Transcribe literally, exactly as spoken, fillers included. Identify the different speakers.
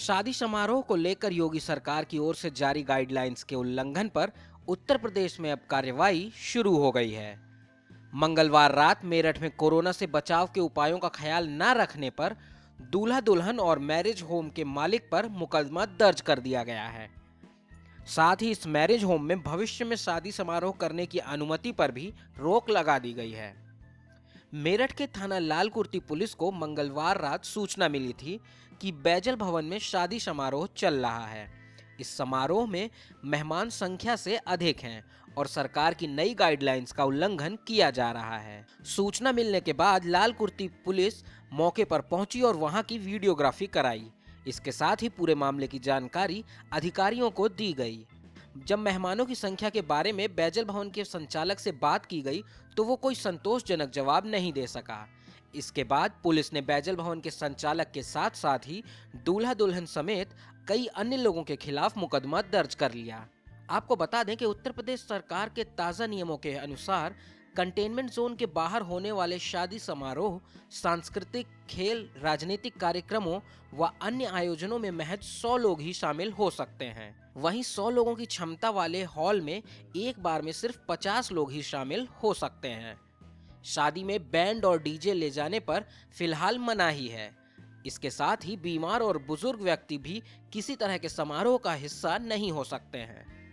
Speaker 1: शादी समारोह को लेकर योगी सरकार की ओर से जारी गाइडलाइंस के उल्लंघन पर उत्तर प्रदेश में अब कार्रवाई शुरू हो गई है। मंगलवार रात मेरठ में कोरोना से बचाव के उपायों का ख्याल न रखने पर दूल्हा दुल्हन और मैरिज होम के मालिक पर मुकदमा दर्ज कर दिया गया है। साथ ही इस मैरिज होम में भविष्य में शादी समारोह करने की अनुमति पर भी रोक लगा दी गई है। मेरठ के थाना लालकुर्ती पुलिस को मंगलवार रात सूचना मिली थी कि बैजल भवन में शादी समारोह चल रहा है। इस समारोह में मेहमान संख्या से अधिक हैं और सरकार की नई गाइडलाइंस का उल्लंघन किया जा रहा है। सूचना मिलने के बाद लालकुर्ती पुलिस मौके पर पहुंची और वहां की वीडियोग्राफी कराई। इसके साथ ही पूरे मामले की जानकारी अधिकारियों को दी गई। जब मेहमानों की संख्या के बारे में बैजल भवन के संचालक से बात की गई तो वो कोई संतोषजनक जवाब नहीं दे सका। इसके बाद पुलिस ने बैजल भवन के संचालक के साथ साथ ही दूल्हा दुल्हन समेत कई अन्य लोगों के खिलाफ मुकदमा दर्ज कर लिया। आपको बता दें कि उत्तर प्रदेश सरकार के ताज़ा नियमों के अनुसार कंटेनमेंट जोन के बाहर होने वाले शादी समारोह, सांस्कृतिक, खेल, राजनीतिक कार्यक्रमों व अन्य आयोजनों में महज सौ लोग ही शामिल हो सकते हैं। वहीं सौ लोगों की क्षमता वाले हॉल में एक बार में सिर्फ पचास लोग ही शामिल हो सकते हैं। शादी में बैंड और डीजे ले जाने पर फिलहाल मनाही है। इसके साथ ही बीमार और बुजुर्ग व्यक्ति भी किसी तरह के समारोह का हिस्सा नहीं हो सकते हैं।